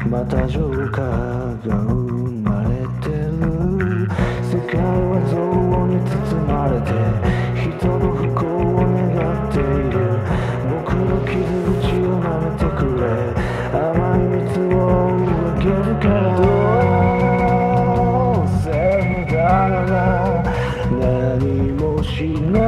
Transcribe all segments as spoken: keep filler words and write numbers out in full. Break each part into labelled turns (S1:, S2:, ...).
S1: またジョーカーが生まれてる。世界は憎悪に包まれて人の不幸を願っている。僕の傷口を舐めてくれ、甘い蜜をあげるから。どうせ無駄なら何もし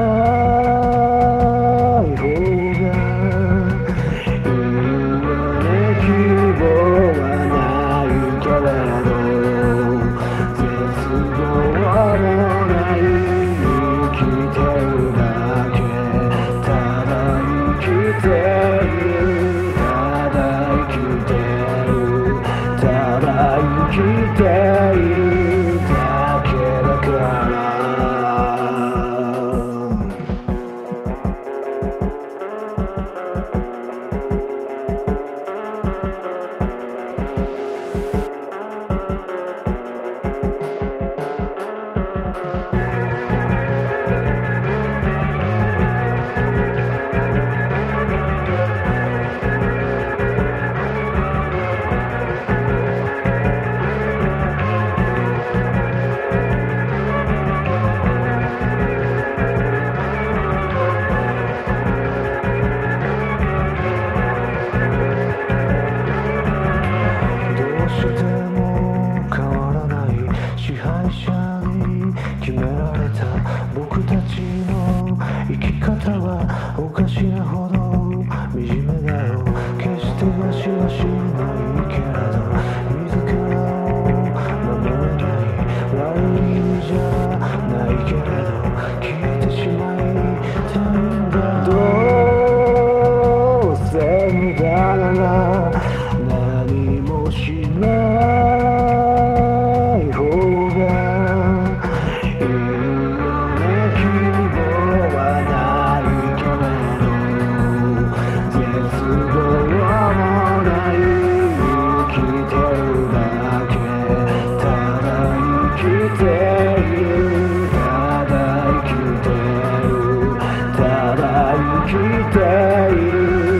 S1: ない方がいいよね。希望はないけれど絶望もない生きてるだけ。ただ生きてる、ただ生きてる、ただ生きているだけだから。支配者に決められた僕たちの生き方はおかしなほど惨めだよ。決して餓死はしないけれど自らを守れない。悪い意味じゃないけれど消えてしまいたいんだ。どうせ無駄なら何もしない方が生きている